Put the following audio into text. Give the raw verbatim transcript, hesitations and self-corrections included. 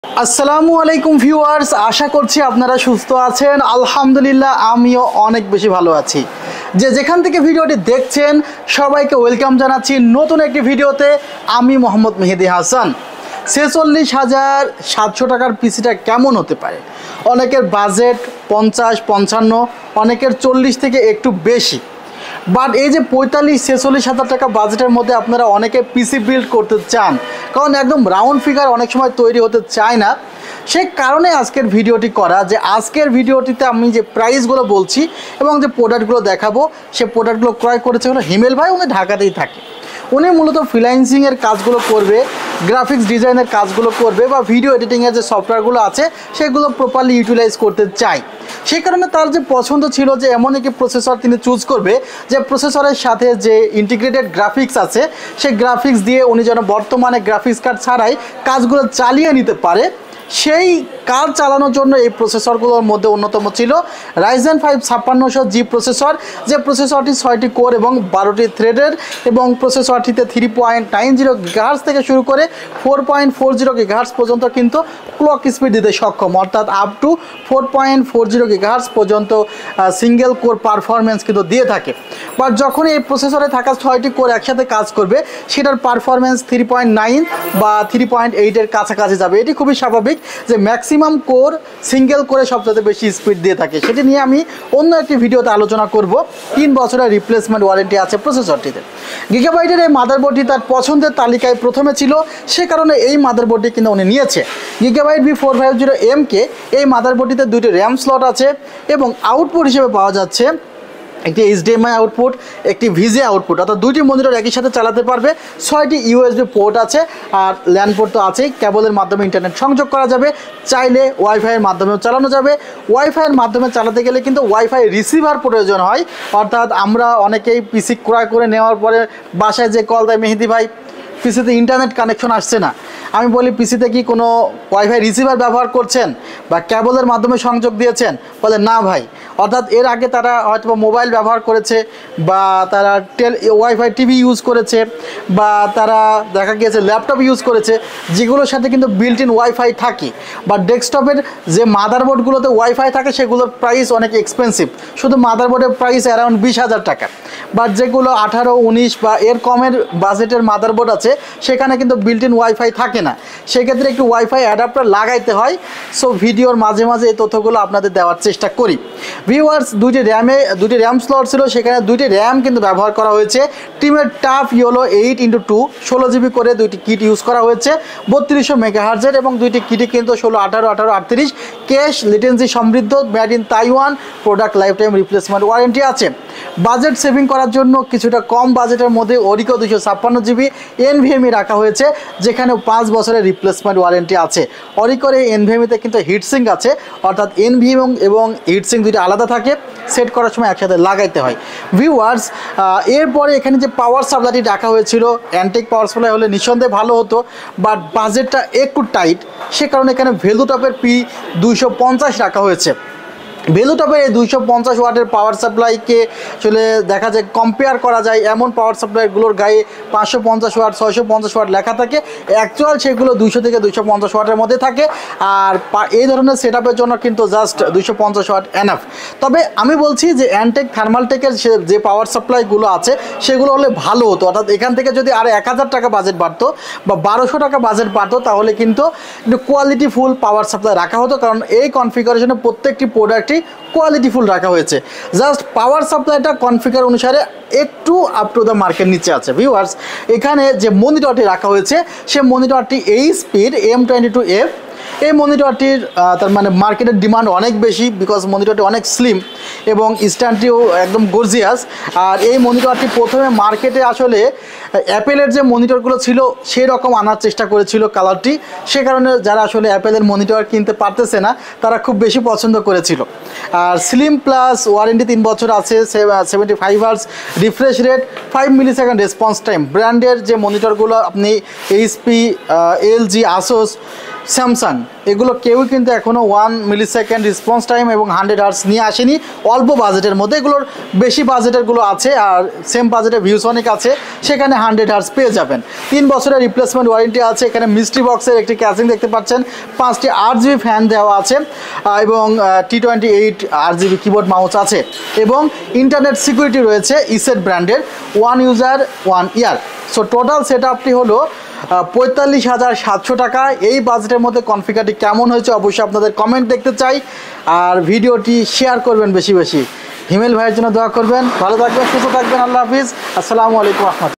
আসসালামু আলাইকুম ভিউয়ার্স, আশা করছি আপনারা সুস্থ আছেন। আলহামদুলিল্লাহ আমিও অনেক বেশি ভালো আছি। যে যেখান থেকে ভিডিওটি দেখছেন সবাইকে ওয়েলকাম জানাচ্ছি নতুন একটি ভিডিওতে। আমি মোহাম্মদ মেহেদি হাসান। ছেচল্লিশ হাজার সাতশো টাকার পিসিটা কেমন হতে পারে? অনেকের বাজেট পঞ্চাশ পঞ্চান্ন, অনেকের চল্লিশ থেকে একটু বেশি। বাট এই যে পঁয়তাল্লিশ ছেচল্লিশ হাজার টাকা বাজেটের মধ্যে আপনারা অনেকে পিসি বিল্ড করতে চান, কারণ একদম রাউন্ড ফিগার অনেক সময় তৈরি হতে চায় না। সে কারণে আজকের ভিডিওটি করা, যে আজকের ভিডিওটিতে আমি যে প্রাইসগুলো বলছি এবং যে প্রোডাক্টগুলো দেখাবো, সে প্রোডাক্টগুলো ক্রয় করেছে হলো হিমেল ভাই। উনি ঢাকাতেই থাকে। উনি মূলত ফ্রিল্যান্সিংয়ের কাজগুলো করবে, গ্রাফিক্স ডিজাইনের কাজগুলো করবে, বা ভিডিও এডিটিংয়ের যে সফটওয়্যারগুলো আছে সেগুলো প্রপারলি ইউটিলাইজ করতে চায়। সেই কারণে তার যে পছন্দ ছিল যে এমন একটি প্রসেসর তিনি চুজ করবে যে প্রসেসরের সাথে যে ইন্টিগ্রেটেড গ্রাফিক্স আছে সেই গ্রাফিক্স দিয়ে উনি যেন বর্তমানে গ্রাফিক্স কার্ড ছাড়াই কাজগুলো চালিয়ে নিতে পারে। সেই কাজ চালানোর জন্য এই প্রসেসরগুলোর মধ্যে অন্যতম ছিল রাইজেন ফাইভ ছাপ্পান্নশো জি প্রসেসর, যে প্রসেসরটি ছয়টি কোর এবং বারোটি থ্রেডের, এবং প্রসেসরটিতে three point nine zero gigahertz থেকে শুরু করে four point four zero gigahertz পর্যন্ত কিন্তু ক্লক স্পিড দিতে সক্ষম, অর্থাৎ up to four point four zero gigahertz পর্যন্ত সিঙ্গেল কোর পারফরমেন্স কিন্তু দিয়ে থাকে। বাট যখন এই প্রসেসরে থাকা ছয়টি কোর একসাথে কাজ করবে সেটার পারফরমেন্স থ্রি পয়েন্ট নাইন বা থ্রি পয়েন্ট এইটের কাছাকাছি যাবে। এটি খুবই স্বাভাবিক যে ম্যাক্সিমাম কোর সিঙ্গেল করে সবচেয়ে বেশি স্পিড দিয়ে থাকে। সেটি নিয়ে আমি অন্য একটি ভিডিওতে আলোচনা করব। তিন বছরের রিপ্লেসমেন্ট ওয়ারেন্টি আছে প্রসেসরটিতে। গিগাবাইটের এই মাদারবোর্ডটি তার পছন্দের তালিকায় প্রথমে ছিল, সে কারণে এই মাদারবোর্ডটি কিন্তু উনি নিয়েছে। Gigabyte V four five zero M K এই মাদারবোর্ডটিতে দুটি র্যাম স্লট আছে এবং আউটপুট হিসেবে পাওয়া যাচ্ছে একটি এইচডিএমআই আউটপুট, একটি ভিজিএ আউটপুট, অর্থাৎ দুইটি মনিটর একই সাথে চালাতে পারবে। ছয়টি ইউএসবি পোর্ট আছে, আর ল্যান্ড পোর্ট তো আছেই। কেবলের মাধ্যমে ইন্টারনেট সংযোগ করা যাবে, চাইলে ওয়াইফাইয়ের মাধ্যমেও চালানো যাবে। ওয়াইফাইয়ের মাধ্যমে চালাতে গেলে কিন্তু ওয়াইফাই রিসিভার প্রয়োজন হয়, অর্থাৎ আমরা অনেকেই পিসি ক্রয় করে নেওয়ার পরে বাসায় যে কল দেয়, মেহেদি ভাই পিসিতে ইন্টারনেট কানেকশন আসছে না। আমি বলি পিসিতে কি কোনো ওয়াইফাই রিসিভার ব্যবহার করছেন বা কেবলের মাধ্যমে সংযোগ দিয়েছেন? বলে না ভাই। অর্থাৎ এর আগে তারা হয়তো মোবাইল ব্যবহার করেছে, বা তারা টেল ওয়াইফাই টিভি ইউজ করেছে, বা তারা দেখা গিয়েছে ল্যাপটপ ইউজ করেছে, যেগুলোর সাথে কিন্তু বিল্ট ইন ওয়াইফাই থাকে। বা ডেস্কটপের যে মাদারবোর্ডগুলোতে ওয়াইফাই থাকে সেগুলোর প্রাইস অনেক এক্সপেন্সিভ, শুধু মাদারবোর্ডের প্রাইস অ্যারাউন্ড বিশ হাজার টাকা। বাট যেগুলো আঠারো উনিশ বা এর কমের বাজেটের মাদারবোর্ড আছে সেখানে কিন্তু বিল্ট ইন ওয়াইফাই থাকে না, সেক্ষেত্রে একটু ওয়াইফাই অ্যাডাপ্টার লাগাইতে হয়। সো ভিডিওর মাঝে মাঝে এই তথ্যগুলো আপনাদের দেওয়ার চেষ্টা করি। ভিউয়ার্স, দুইটি র্যামে দুইটি র্যাম স্লট ছিল, সেখানে দুইটি র্যাম কিন্তু ব্যবহার করা হয়েছে। টিমের tough yellow eight into two ষোলো জিবি করে দুইটি কিট ইউজ করা হয়েছে, বত্রিশশো মেগাহার্জের, এবং দুইটি কিটই কিন্তু ষোলো আঠারো আঠারো আটত্রিশ ক্যাশ লিটেন্সি সমৃদ্ধ, made in Taiwan, product life time replacement warranty আছে। বাজেট সেভিং করার জন্য কিছুটা কম বাজেটের মধ্যে অরিকো দুশো ছাপ্পান্ন জিবি এনভিএমই রাখা হয়েছে, যেখানে পাঁচ বছরের রিপ্লেসমেন্ট ওয়ারেন্টি আছে। অরিকোর এই এনভিএমিতে কিন্তু হিটসিঙ্ক আছে, অর্থাৎ এনভিএম এবং হিটসিঙ্ক দুইটা আলাদা থাকে, সেট করার সময় একসাথে লাগাইতে হয়। ভিউয়ার্স, এরপরে এখানে যে পাওয়ার সাপ্লাইটি রাখা হয়েছিল, অ্যান্টিক পাওয়ার সাপ্লাই হলে নিঃসন্দেহে ভালো হতো, বাট বাজেটটা একটু টাইট, সে কারণে এখানে ভেলুটপের পি দুইশো পঞ্চাশ রাখা হয়েছে। ভেলুটপের এই দুইশো পঞ্চাশ ওয়াটের পাওয়ার সাপ্লাইকে আসলে দেখা যায় কম্পেয়ার করা যায় এমন পাওয়ার সাপ্লাইগুলোর গায়ে পাঁচশো পঞ্চাশ ওয়াট ছয়শো পঞ্চাশ ওয়াট লেখা থাকে, অ্যাকচুয়াল সেগুলো দুইশো থেকে দুইশো পঞ্চাশ ওয়াটের মধ্যে থাকে। আর এই ধরনের সেট আপের জন্য কিন্তু জাস্ট দুইশো পঞ্চাশ ওয়াট এনাফ। তবে আমি বলছি যে অ্যান্টেক থার্মালটেকের যে পাওয়ার সাপ্লাইগুলো আছে সেগুলো হলে ভালো হতো, অর্থাৎ এখান থেকে যদি আরও এক হাজার টাকা বাজেট বাড়তো বা বারোশো টাকা বাজেট বাড়তো, তাহলে কিন্তু একটু কোয়ালিটি ফুল পাওয়ার সাপ্লাই রাখা হতো, কারণ এই কনফিগারেশনে প্রত্যেকটি প্রোডাক্ট কোয়ালিটিফুল রাখা হয়েছে। জাস্ট পাওয়ার সাপ্লাইটা কনফিগার অনুসারে একটু আপ টু দ্য মার্কের নিচে আছে। ভিউয়ার্স, এখানে যে মনিটরটি রাখা হয়েছে সে মনিটরটি এইচপির এম টোয়েন্টি টু এফ। এই মনিটরটির তার মানে মার্কেটের ডিমান্ড অনেক বেশি, বিকজ মনিটরটি অনেক স্লিম এবং স্ট্যান্ডটিও একদম গর্জিয়াস। আর এই মনিটরটি প্রথমে মার্কেটে আসলে অ্যাপেলের যে মনিটরগুলো ছিল সেই রকম আনার চেষ্টা করেছিল কালারটি, সে কারণে যারা আসলে অ্যাপেলের মনিটর কিনতে পারতেছে না তারা খুব বেশি পছন্দ করেছিল। আর স্লিম প্লাস ওয়ারেন্টি তিন বছর আছে, seventy five hours refresh rate, five millisecond response time. ব্র্যান্ডের যে মনিটরগুলো আপনি এইচপি, এলজি, আসোস, স্যামসাং, এগুলো কেউই কিন্তু এখনও one millisecond response time এবং হান্ড্রেড হার্টস নিয়ে আসেনি অল্প বাজেটের মধ্যে। এগুলোর বেশি বাজেটেরগুলো আছে, আর সেম বাজেটে ভিউসনিক আছে, সেখানে হান্ড্রেড হার্টস পেয়ে যাবেন। তিন বছরের রিপ্লেসমেন্ট ওয়ারেন্টি আছে। এখানে মিস্ট্রি বক্সের একটি ক্যাচিং দেখতে পাচ্ছেন, পাঁচটি আট জিবি ফ্যান দেওয়া আছে এবং টি টোয়েন্টি এইট আট জিবি কিবোর্ড মাউস আছে এবং ইন্টারনেট সিকিউরিটি রয়েছে ইসেট ব্র্যান্ডের, one user one year. So total সেট আপটি হলো পঁয়তাল্লিশ হাজার সাতশো টাকা। এই বাজেটের মধ্যে কনফিগারটি কেমন হয়েছে অবশ্যই আপনাদের কমেন্ট দেখতে চাই, আর ভিডিওটি শেয়ার করবেন বেশি বেশি। হিমেল ভাইয়ের জন্য দোয়া করবেন। ভালো থাকবেন, সুস্থ থাকবেন। আল্লাহ হাফিজ। আসসালামু আলাইকুম রহমতুল্লাহ।